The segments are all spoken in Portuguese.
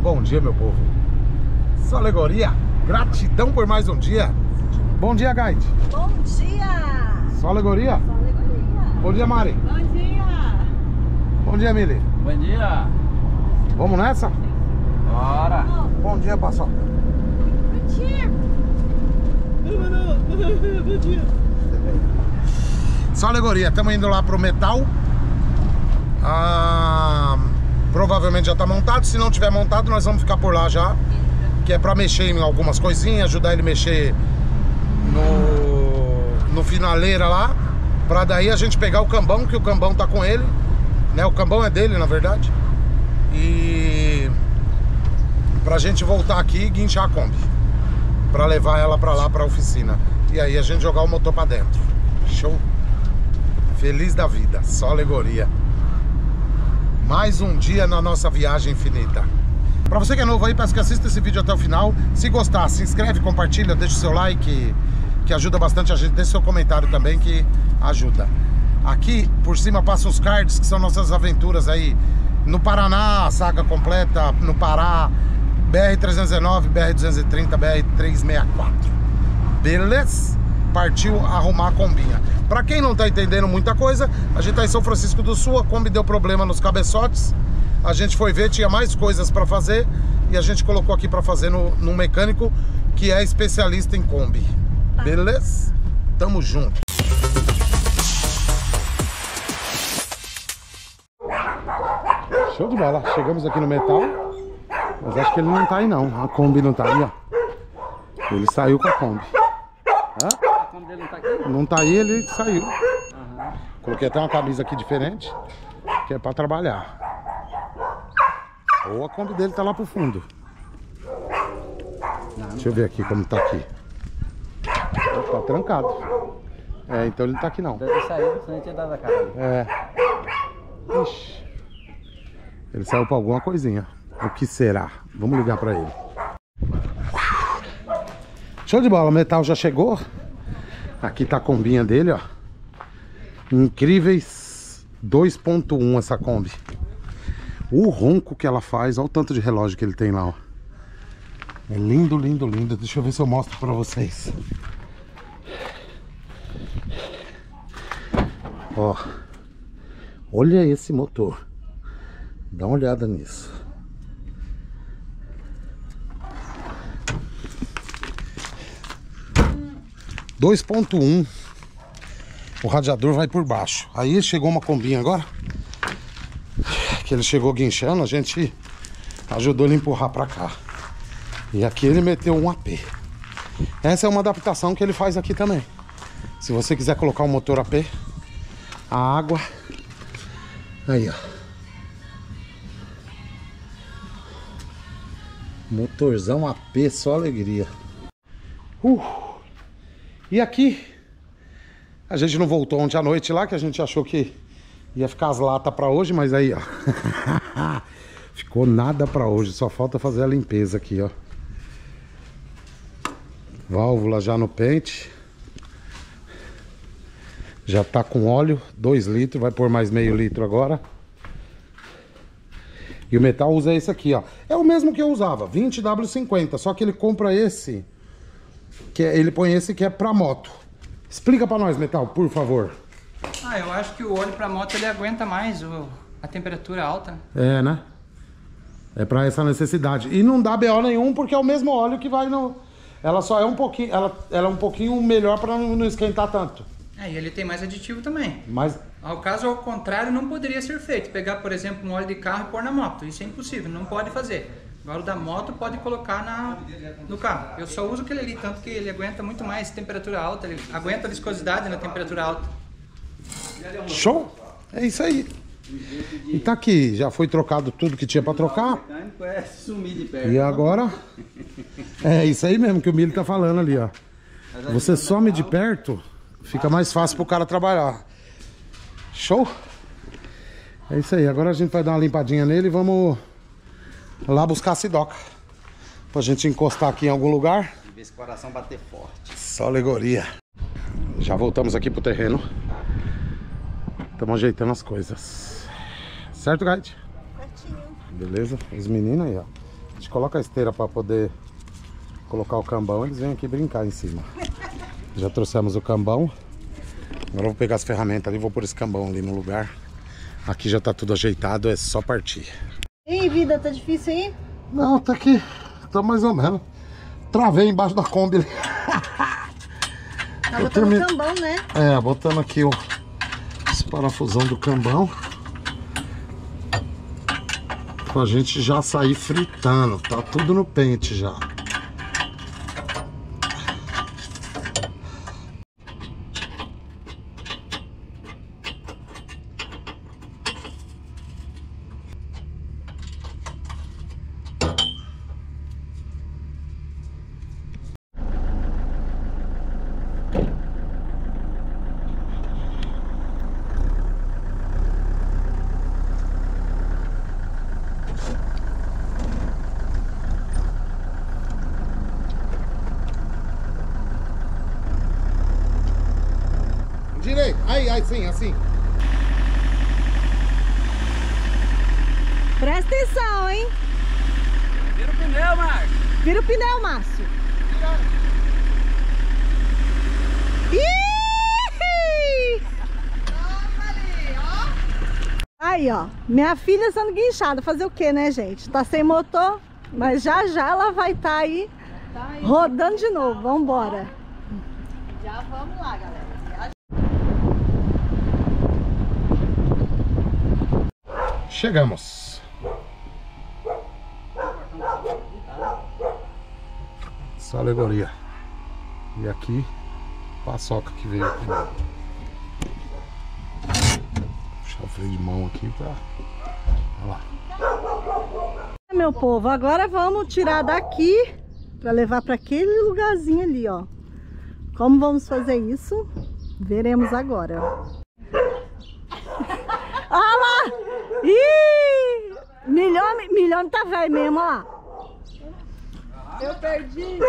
Bom dia, meu povo. Só alegoria. Gratidão por mais um dia. Bom dia, Guide. Bom dia. Só alegoria. Só alegoria. Bom dia, Mari. Bom dia. Bom dia, Mili. Bom dia. Vamos nessa? Bora. Bom dia, paçoca. Bom dia. Bom dia. Só alegoria. Estamos indo lá pro metal. Provavelmente já tá montado. Se não tiver montado, nós vamos ficar por lá já. Que é pra mexer em algumas coisinhas, ajudar ele a mexer no finaleira lá. Pra daí a gente pegar o cambão, que o cambão tá com ele, né? O cambão é dele, na verdade. E pra gente voltar aqui e guinchar a Kombi, pra levar ela pra lá, pra oficina. E aí a gente jogar o motor pra dentro. Show? Feliz da vida, só alegoria. Mais um dia na nossa viagem infinita. Pra você que é novo aí, peço que assista esse vídeo até o final. Se gostar, se inscreve, compartilha, deixa o seu like, que ajuda bastante a gente. Deixa o seu comentário também, que ajuda. Aqui por cima passam os cards, que são nossas aventuras aí no Paraná, a saga completa, no Pará, BR-319, BR-230, BR-364. Beleza? Partiu arrumar a combinha. Pra quem não tá entendendo muita coisa, a gente tá em São Francisco do Sul, a Kombi deu problema nos cabeçotes. A gente foi ver, tinha mais coisas pra fazer e a gente colocou aqui pra fazer num mecânico que é especialista em Kombi. Beleza? Tamo junto. Show de bola. Chegamos aqui no metal, mas acho que ele não tá aí não. A Kombi não tá aí, ó. Ele saiu com a Kombi. Hã? A Kombi dele não tá aqui? Não tá aí, ele saiu. Coloquei até uma camisa aqui diferente, que é pra trabalhar. Ou a Kombi dele tá lá pro fundo. Deixa eu ver aqui como tá aqui. Tá trancado. É, então ele não tá aqui não. Deve ter saído, senão ele tinha dado a cara ali. É. Ixi. Ele saiu pra alguma coisinha. O que será? Vamos ligar pra ele. Show de bola, o metal já chegou. Aqui tá a combinha dele, ó. Incríveis 2.1 essa Kombi. O ronco que ela faz, olha o tanto de relógio que ele tem lá, ó. É lindo, lindo, lindo. Deixa eu ver se eu mostro pra vocês. Ó. Olha esse motor. Dá uma olhada nisso. (2.1). O radiador vai por baixo. Aí chegou uma combinha agora, que ele chegou guinchando, a gente ajudou ele a empurrar pra cá. E aqui ele meteu um AP. Essa é uma adaptação que ele faz aqui também. Se você quiser colocar um motor AP, a água aí, ó. Motorzão AP, só alegria. E aqui a gente não voltou ontem à noite lá, que a gente achou que ia ficar as latas pra hoje, mas aí, ó. Ficou nada pra hoje, só falta fazer a limpeza aqui, ó. Válvula já no pente. Já tá com óleo, 2 litros, vai pôr mais meio litro agora. E o metal usa esse aqui, ó. É o mesmo que eu usava, 20W50, só que ele compra esse, ele põe esse que é pra moto. Explica pra nós, metal, por favor. Eu acho que o óleo pra moto ele aguenta mais a temperatura alta, né? É, né? É pra essa necessidade. E não dá BO nenhum, porque é o mesmo óleo que vai no... Ela só é um pouquinho... Ela é um pouquinho melhor pra não esquentar tanto. E ele tem mais aditivo também. Mas... Ao caso, ao contrário, não poderia ser feito. Pegar, por exemplo, um óleo de carro e pôr na moto. Isso é impossível, não pode fazer. Agora o da moto pode colocar no carro. Eu só uso aquele ali, tanto que ele aguenta muito mais temperatura alta. Ele aguenta a viscosidade na temperatura alta. Show! É isso aí. E tá aqui, já foi trocado tudo que tinha pra trocar. E agora... É isso aí mesmo que o Milho tá falando ali, ó. Você some de perto, fica mais fácil pro cara trabalhar. Show? É isso aí, agora a gente vai dar uma limpadinha nele e vamos lá buscar a sidoca pra gente encostar aqui em algum lugar. E ver esse coração bater forte. Só alegoria. Já voltamos aqui pro terreno. Estamos ajeitando as coisas. Certo, Guide? Certinho. Beleza? Os meninos aí, ó. A gente coloca a esteira para poder colocar o cambão, eles vêm aqui brincar em cima. Já trouxemos o cambão. Agora eu vou pegar as ferramentas ali, vou pôr esse cambão ali no lugar. Aqui já tá tudo ajeitado, é só partir. E aí, vida, tá difícil aí? Não, tá aqui, tá mais ou menos. Travei embaixo da Kombi ali. Tá botando o cambão, né? É, botando aqui esse parafusão do cambão. Pra gente já sair fritando, tá tudo no pente já. Direito, aí, assim. Presta atenção, hein? Vira o pneu, Márcio. Vira o pneu, Márcio. Ih! Aí, ó. Minha filha sendo guinchada. Fazer o que, né, gente? Tá sem motor, mas já ela vai estar aí rodando de novo. Vambora. Já vamos lá, galera. Chegamos. Essa alegoria. E aqui, paçoca que veio aqui. Puxar o freio de mão aqui pra... Olha lá. Meu povo, agora vamos tirar daqui para levar para aquele lugarzinho ali, ó. Como vamos fazer isso? Veremos agora. Olha lá! Ih! Milhão tá velho mesmo, ó lá. Eu perdi.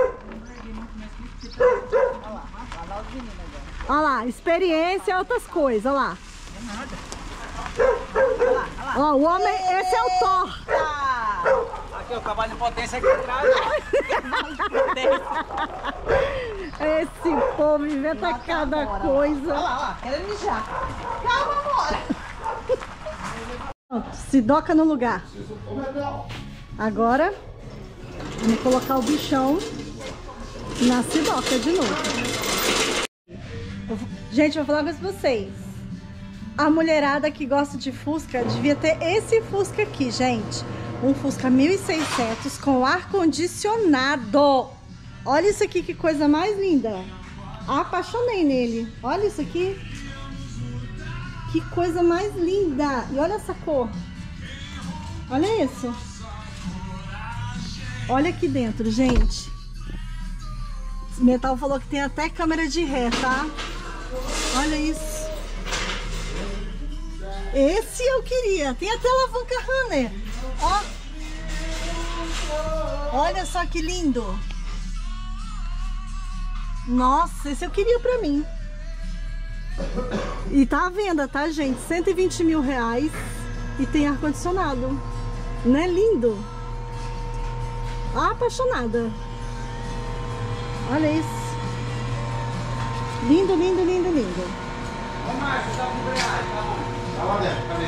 Olha lá, experiência e outras coisas, olha lá. Ó, o homem, esse é o Thor. Aqui o cavalo de potência aqui atrás. Esse povo inventa cada coisa. Olha lá, querendo mijar. Calma, amor. Pronto, se doca no lugar. Agora, vamos colocar o bichão na sidoca de novo. Gente, eu vou falar uma coisa pra vocês. A mulherada que gosta de Fusca devia ter esse Fusca aqui, gente. Um Fusca 1600 com ar-condicionado. Olha isso aqui, que coisa mais linda. Apaixonei nele. Olha isso aqui. Que coisa mais linda. E olha essa cor. Olha isso. Olha aqui dentro, gente. Esse metal falou que tem até câmera de ré, tá? Olha isso. Esse eu queria. Tem até alavanca runner. Ó. Olha só que lindo. Nossa, esse eu queria pra mim. E tá à venda, tá, gente? 120 mil reais. E tem ar-condicionado. Não é lindo? Apaixonada. Olha isso. Lindo, lindo, lindo, lindo. Ô, Márcio, tá com embreagem, tá bom? Tá lá dentro, cadê?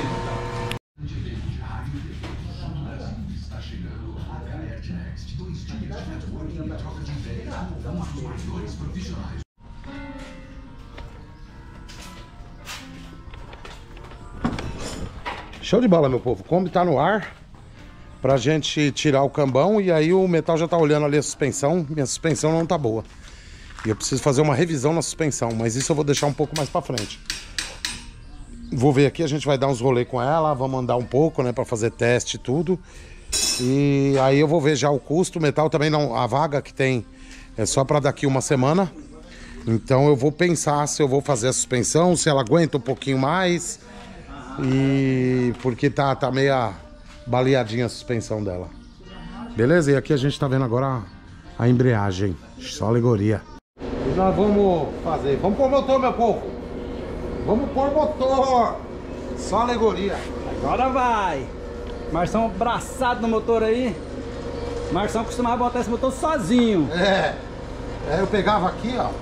Show de bola, meu povo. O Kombi tá no ar pra gente tirar o cambão e aí o metal já tá olhando ali a suspensão. Minha suspensão não tá boa. E eu preciso fazer uma revisão na suspensão, mas isso eu vou deixar um pouco mais pra frente. Vou ver aqui, a gente vai dar uns rolês com ela, vamos andar um pouco, né, pra fazer teste e tudo. E aí eu vou ver já o custo. O metal também não, a vaga que tem é só pra daqui uma semana. Então eu vou pensar se eu vou fazer a suspensão, se ela aguenta um pouquinho mais. E porque tá meio baleadinha a suspensão dela. Beleza? E aqui a gente tá vendo agora a embreagem. Só alegoria. E nós vamos fazer. Vamos pôr motor, meu povo. Vamos pôr motor. Só alegoria. Agora vai. Marção abraçado no motor aí. Marção costumava botar esse motor sozinho. É. Aí eu pegava aqui, ó.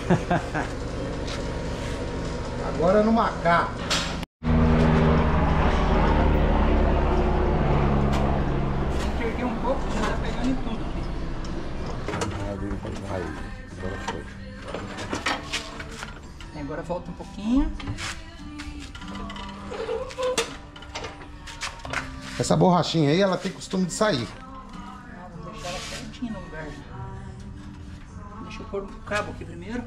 Agora é no Macá. Enxerguei um pouco, já tá pegando em tudo aqui. Aí, agora foi. Agora volta um pouquinho. Essa borrachinha aí, ela tem costume de sair. Vou deixar ela certinha no lugar. Deixa eu pôr o cabo aqui primeiro.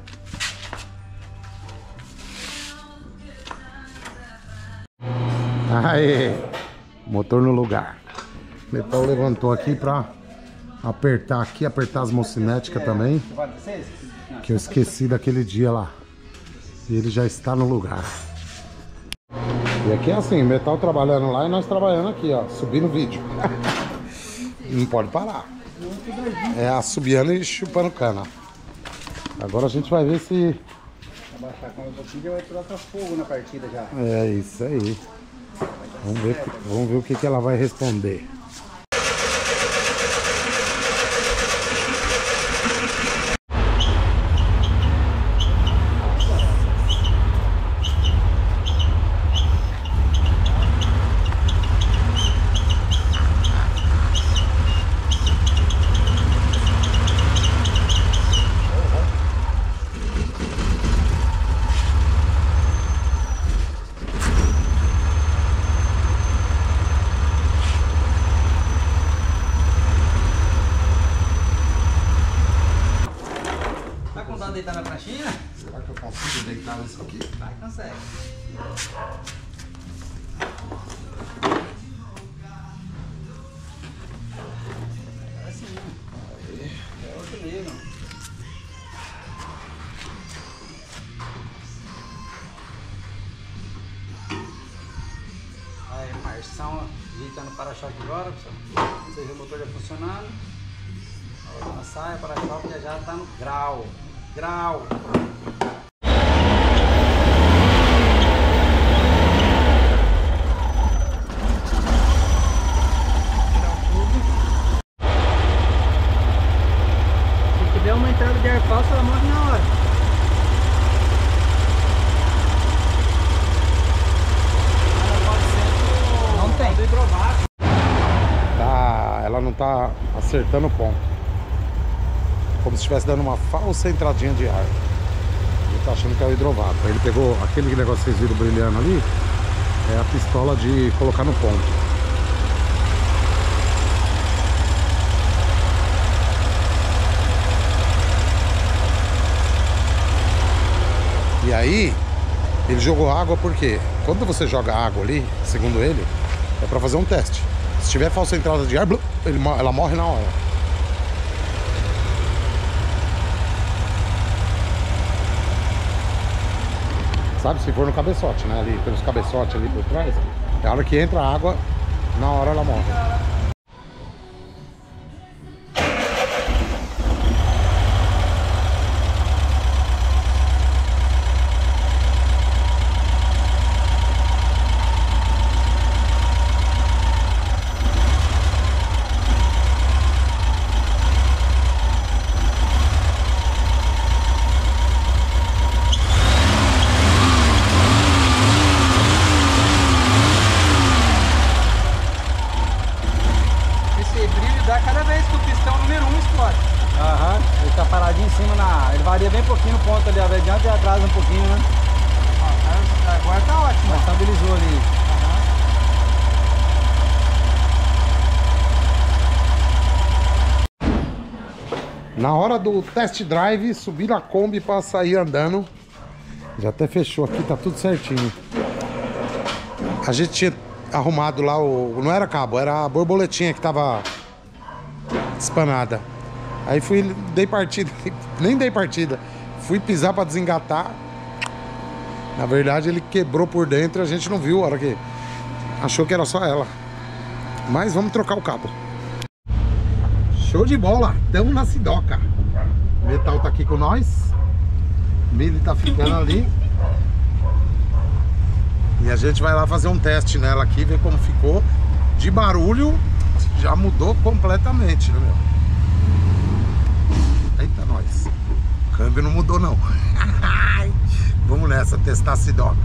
Aê, motor no lugar. O metal levantou aqui pra apertar aqui, apertar as mocinéticas também. Que eu esqueci daquele dia lá. E ele já está no lugar. E aqui é assim, metal trabalhando lá e nós trabalhando aqui, ó, subindo vídeo. Não pode parar. É assobiando e chupando cana. Agora a gente vai ver se... Abaixar com um pouquinho, vai trocar fogo na partida já. É isso aí. Vamos ver o que ela vai responder. Deitar na pranchinha? Será que eu consigo deitar nisso aqui? Vai, consegue. Assim. Aí. É outro nível. Aí, Marção ajeitando o para-choque agora, pessoal. Você vê o motor já funcionando. A última saia, o para-choque já está no grau. Grau. Se tiver uma entrada de ar falso, ela morre na hora. Não tem. Tá, ela não tá acertando o ponto. Como se estivesse dando uma falsa entradinha de ar. Ele tá achando que é o hidrovato. Aí ele pegou aquele negócio que vocês viram brilhando ali. É a pistola de colocar no ponto. E aí, ele jogou água porque quando você joga água ali, segundo ele, é pra fazer um teste. Se tiver falsa entrada de ar, ela morre na hora. Sabe, se for no cabeçote, né? Ali, pelos cabeçotes ali por trás, é a hora que entra a água, na hora ela morre. Paradinho em cima ele varia bem pouquinho no ponto ali, adianta e atrás um pouquinho, né? Agora tá ótimo. Mas estabilizou ali. Na hora do test drive, subir a Kombi pra sair andando. Já até fechou aqui, tá tudo certinho. A gente tinha arrumado lá não era cabo, era a borboletinha que tava espanada. Aí dei partida, nem dei partida. Fui pisar pra desengatar. Na verdade ele quebrou por dentro e a gente não viu a hora que achou que era só ela. Mas vamos trocar o cabo. Show de bola, tamo na Sidoca. O Metal tá aqui com nós. Mili tá ficando ali. E a gente vai lá fazer um teste nela aqui, ver como ficou. De barulho, já mudou completamente, né, meu? Eita, nós. O câmbio não mudou, não. Vamos nessa, testar a Sidoca.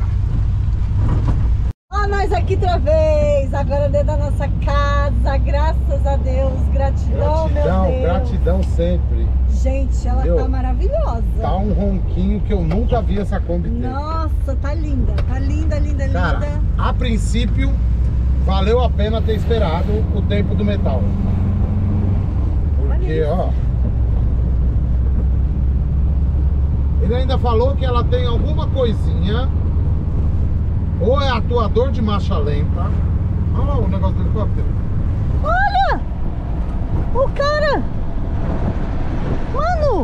Ó, nós aqui outra vez, agora dentro da nossa casa, graças a Deus, gratidão, meu Deus. Gratidão sempre. Gente, ela tá maravilhosa. Tá um ronquinho que eu nunca vi essa Kombi ter. Nossa, tá linda, linda. Cara, a princípio, valeu a pena ter esperado o tempo do metal. Porque, ó... Ele ainda falou que ela tem alguma coisinha, ou é atuador de marcha lenta. Olha lá o negócio do helicóptero. Olha! O cara! Mano!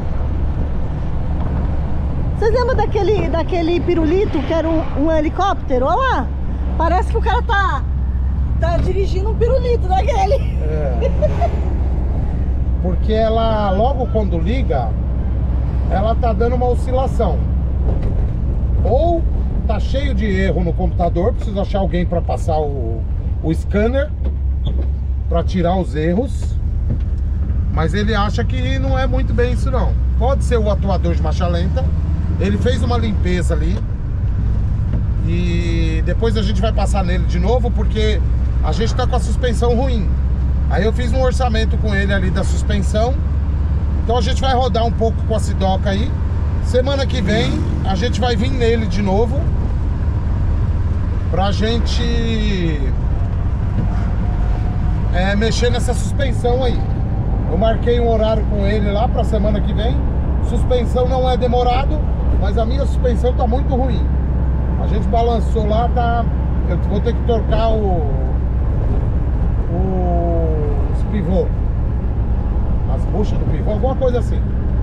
Vocês lembram daquele pirulito que era um helicóptero? Olha lá! Parece que o cara tá dirigindo um pirulito daquele. É. Porque ela, logo quando liga, ela tá dando uma oscilação. Ou tá cheio de erro no computador, preciso achar alguém para passar o scanner para tirar os erros. Mas ele acha que não é muito bem isso não. Pode ser o atuador de marcha lenta. Ele fez uma limpeza ali e depois a gente vai passar nele de novo, porque a gente tá com a suspensão ruim. Aí eu fiz um orçamento com ele ali da suspensão. Então a gente vai rodar um pouco com a Sidoca aí. Semana que vem a gente vai vir nele de novo pra gente mexer nessa suspensão aí. Eu marquei um horário com ele lá pra semana que vem. Suspensão não é demorado, mas a minha suspensão tá muito ruim. A gente balançou lá, tá... Eu vou ter que trocar os pivô, as buchas do pivô, alguma coisa assim.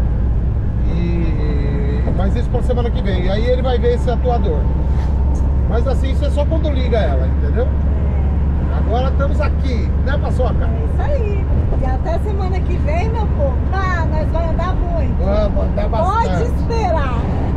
Mas isso pra semana que vem. E aí ele vai ver esse atuador. Mas assim, isso é só quando liga ela, entendeu? Agora estamos aqui, né, Paçoca? É isso aí. E até semana que vem, meu povo, nós vamos andar muito. Vamos andar bastante. Pode esperar.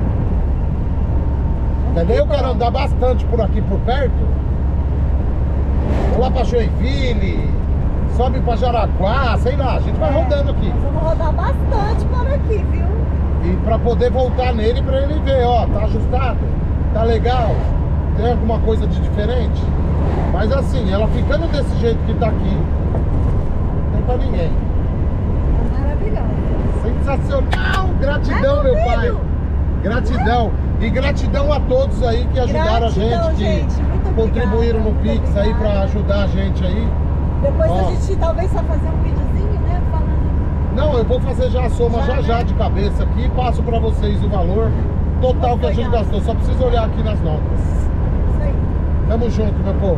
Entendeu? Eu quero andar bastante por aqui, por perto. Vou lá pra Joinville, sobe pra Jaraguá, sei lá, a gente vai rodando aqui. Nós vamos rodar bastante por aqui, viu? E pra poder voltar nele, pra ele ver, ó, tá ajustado, tá legal, tem alguma coisa de diferente. Mas assim, ela ficando desse jeito que tá aqui, não tem pra ninguém. Tá maravilhosa. Sensacional! Gratidão, meu pai! Gratidão! E gratidão a todos aí que ajudaram a gente, que contribuíram no Pix aí pra ajudar a gente aí. Depois a gente talvez só fazer um videozinho, né? Falando. Não, eu vou fazer já a soma já de cabeça aqui, passo pra vocês o valor total que a gente gastou. Só preciso olhar aqui nas notas. Isso aí. Tamo junto, meu povo.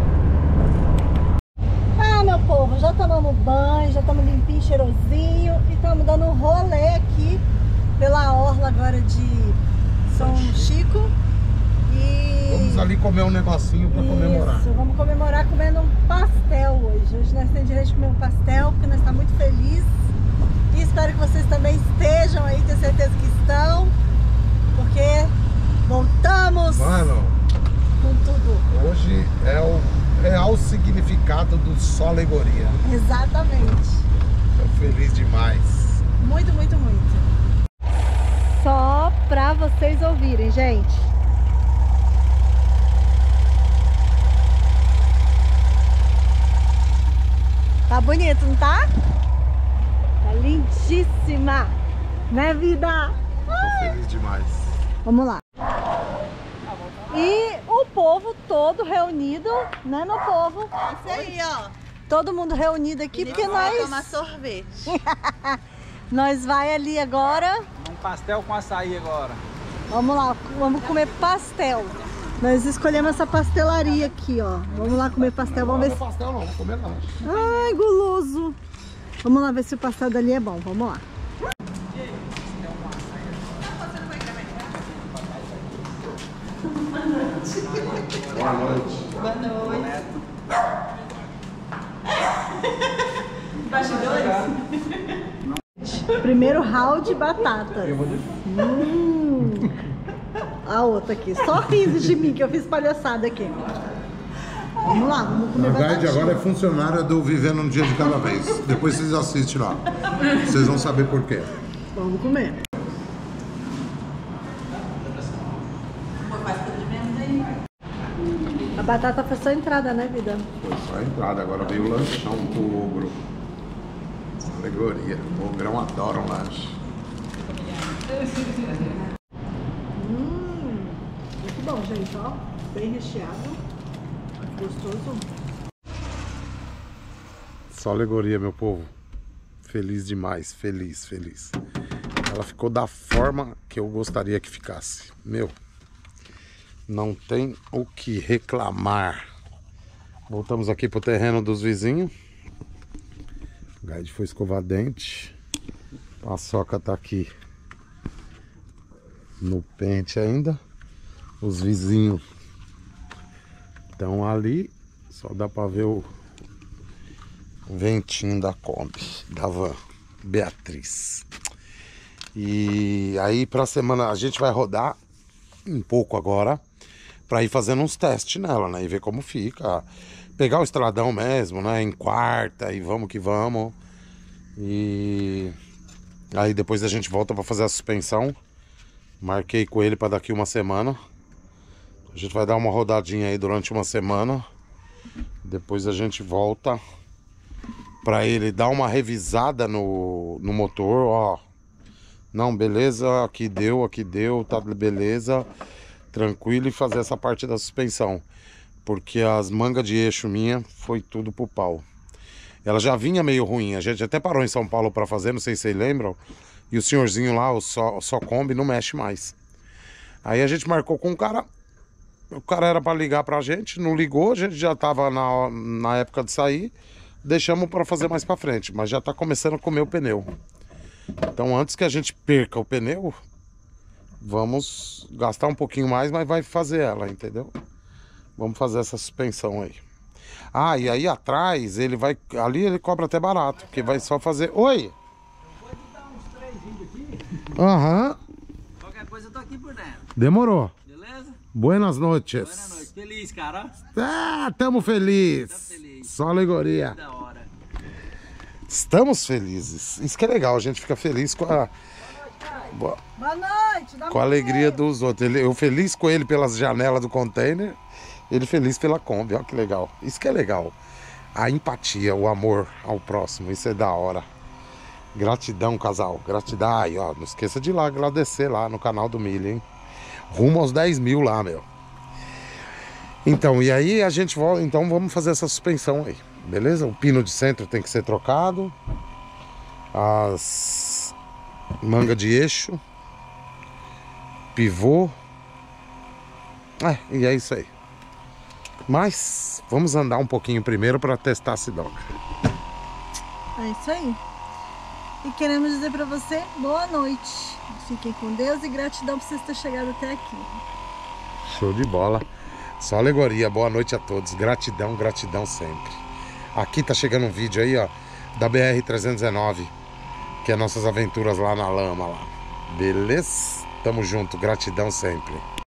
Ah, meu povo, já tomamos banho, já estamos limpinho, cheirosinho e estamos dando um rolê aqui pela orla agora de São Chico. E vamos ali comer um negocinho pra comemorar. Isso, vamos comemorar comendo um pastel hoje. Hoje nós temos direito de comer um pastel, porque nós estamos muito felizes. E espero que vocês também estejam aí, tenho certeza que estão. Porque voltamos, mano, com tudo. Hoje é o real significado do só alegoria. Exatamente. Tô feliz demais. Muito, muito, muito. Só pra vocês ouvirem, gente. Tá bonito, não tá? Tá lindíssima, né, vida? Tô feliz demais. Vamos lá. E o povo todo reunido, né, meu povo? Isso aí, ó. Todo mundo reunido aqui, porque vai nós... tomar sorvete. Nós vai ali agora. Um pastel com açaí agora. Vamos lá, vamos comer pastel. Nós escolhemos essa pastelaria aqui, ó. Vamos lá comer pastel, vamos ver se... Não é pastel não, vou comer lanche. Ai, guloso. Vamos lá ver se o pastel dali é bom, vamos lá. Boa noite. Boa noite. Bastidores? Primeiro round de batatas. A outra aqui. Só risos de mim que eu fiz palhaçada aqui. Vamos lá, vamos comer A Guide batatinha. agora é funcionária do Vivendo um Dia de Cada Vez. Depois vocês assistem lá. Vocês vão saber por quê. Vamos comer. A batata foi só entrada, né, vida? Foi só a entrada, agora veio o lanchão pro ogro. Alegoria. O ogrão adora um lanche. Muito bom, gente, ó. Bem recheado. Gostoso. Só alegoria, meu povo. Feliz demais, feliz, feliz. Ela ficou da forma que eu gostaria que ficasse. Meu, não tem o que reclamar. Voltamos aqui pro terreno dos vizinhos. O Guide foi escovar dente. A Paçoca tá aqui no pente ainda. Os vizinhos estão ali. Só dá pra ver o ventinho da Kombi, da van Beatriz. E aí pra semana a gente vai rodar um pouco agora pra ir fazendo uns testes nela, né? E ver como fica. Pegar o estradão mesmo, né? Em quarta e vamos que vamos. E aí depois a gente volta pra fazer a suspensão. Marquei com ele pra daqui uma semana. A gente vai dar uma rodadinha aí durante uma semana. Depois a gente volta pra ele dar uma revisada no motor, ó. Não, beleza, aqui deu, tá beleza. Tranquilo, e fazer essa parte da suspensão. Porque as mangas de eixo minha foi tudo pro pau. Ela já vinha meio ruim, a gente até parou em São Paulo pra fazer, não sei se vocês lembram. E o senhorzinho lá, o só Kombi, não mexe mais. Aí a gente marcou com o cara era pra ligar pra gente, não ligou, a gente já tava na época de sair. Deixamos pra fazer mais pra frente, mas já tá começando a comer o pneu. Então antes que a gente perca o pneu, vamos gastar um pouquinho mais, mas vai fazer ela, entendeu? Vamos fazer essa suspensão aí. Ah, e aí atrás, ele vai... Ali ele cobra até barato, porque vai só fazer... Oi! Vou te dar uns 3 vídeos aqui. Aham. Qualquer coisa eu tô aqui por dentro. Demorou. Beleza? Buenas noites. Boa noite. Feliz, cara. Ah, tamo feliz. Tamo feliz. Só alegoria. Da hora. Estamos felizes. Isso que é legal, a gente fica feliz com a... Boa noite. Com a alegria dos outros. Eu feliz com ele pelas janelas do container, ele feliz pela Kombi, olha que legal. Isso que é legal. A empatia, o amor ao próximo, isso é da hora. Gratidão, casal. Gratidão. Aí, ó, não esqueça de ir lá agradecer lá no canal do Milho, hein? Rumo aos 10 mil lá, meu. Então, e aí a gente volta. Então vamos fazer essa suspensão aí, beleza? O pino de centro tem que ser trocado. As mangas de eixo. Pivô. E é isso aí. Mas vamos andar um pouquinho primeiro para testar a Sidoca. É isso aí. E queremos dizer pra você boa noite. Fiquem com Deus e gratidão por vocês terem chegado até aqui. Show de bola. Só alegoria. Boa noite a todos. Gratidão, gratidão sempre. Aqui tá chegando um vídeo aí, ó, da BR-319, que é nossas aventuras lá na lama lá. Beleza? Tamo junto. Gratidão sempre.